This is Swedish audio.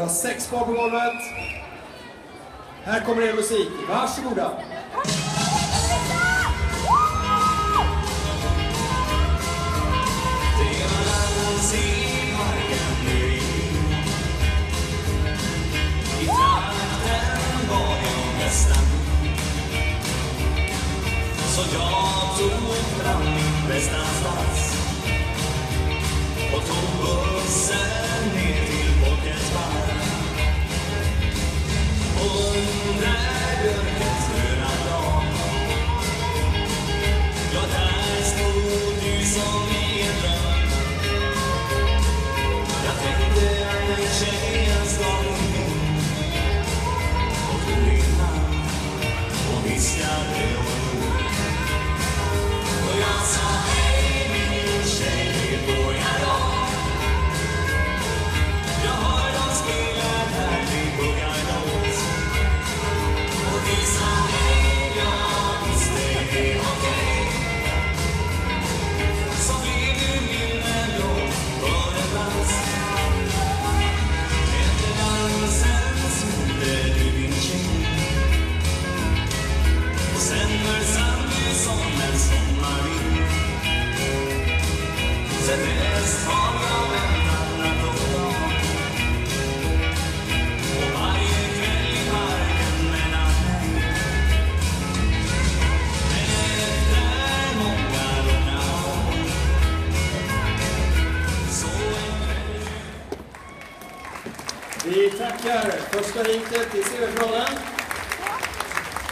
6 par på golvet. Här kommer er musik. Varsågoda. Så jag tog fram min bästa sats och tog bussen ner till Folkets park. Under björkens gröna dag, ja, där stod du som i en dröm. Jag tänkte att tjejen ska in och tog din hand och viskade och jag sa hej min tjej, går jag då? Jag har dem spelat här vid Buggarlås. Och vi sa hej, ja visst det är okej. Så blev du min ändå för en dans. Efter dansen smorde du din tjej. Och sen försvann du som en sommarvind. Sen dess har jag väntat natt och dag. Och varje kväll i parken mellan mig. Men efter många långa år, så en kväll. Vi tackar första hinket i semifinalen.